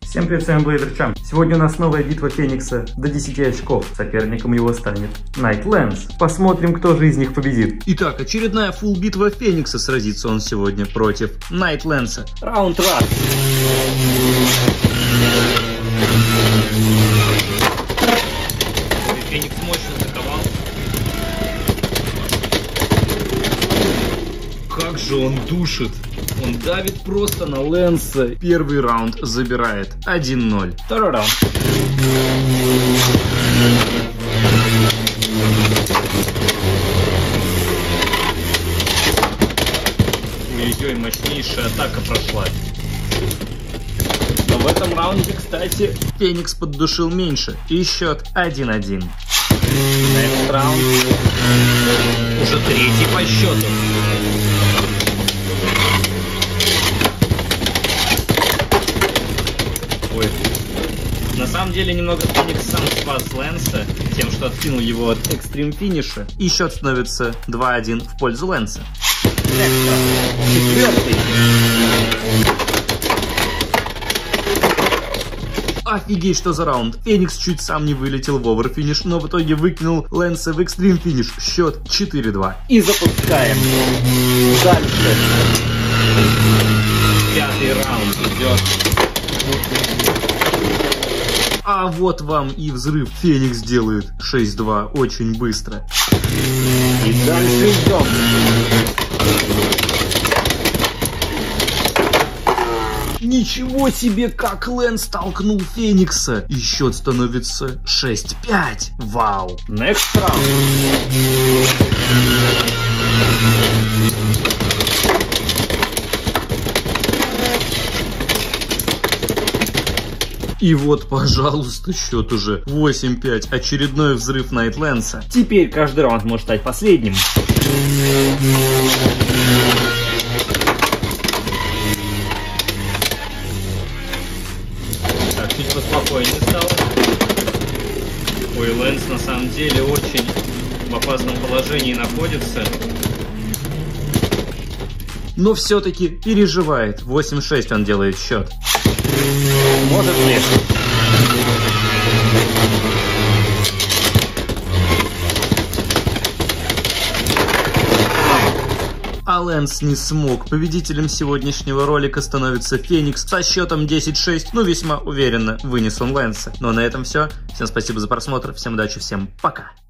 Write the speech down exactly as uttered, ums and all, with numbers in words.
Всем привет, с вами Blader Cham. Сегодня у нас новая битва Феникса до десяти очков. Соперником его станет Nightlands. Посмотрим, кто же из них победит. Итак, очередная фулл битва Феникса. Сразится он сегодня против Nightlands. Раунд раз. Феникс мощно атаковал. Как же он душит. Он давит просто на Лэнса. Первый раунд забирает один ноль. Второй раунд. Ой-ой-ой, мощнейшая атака прошла. Но в этом раунде, кстати, Феникс поддушил меньше. И счет один один. Next раунд. Уже третий по счету. Ой. На самом деле немного Феникс сам спас Лэнса тем, что откинул его от экстрим финиша. И счет становится два один в пользу Лэнса. Четвертый. Офигеть, что за раунд. Феникс чуть сам не вылетел в оверфиниш, но в итоге выкинул Лэнса в экстрим финиш. Счет четыре два. И запускаем. Дальше. Пятый раунд идет. А вот вам и взрыв. Феникс делает шесть два очень быстро. И дальше идем. Ничего себе, как Лэнс толкнул Феникса. И счет становится шесть пять. Вау. Next round. И вот, пожалуйста, счет уже восемь пять. Очередной взрыв Найтлэнса. Теперь каждый раунд может стать последним. Так, чуть поспокойнее стало. Ой, Лэнс на самом деле очень в опасном положении находится. Но все-таки переживает. восемь шесть он делает счет. Может ли? А Лэнс не смог. Победителем сегодняшнего ролика становится Феникс со счетом десять шесть. Ну, весьма уверенно вынес он Лэнса. Ну а на этом все. Всем спасибо за просмотр. Всем удачи, всем пока.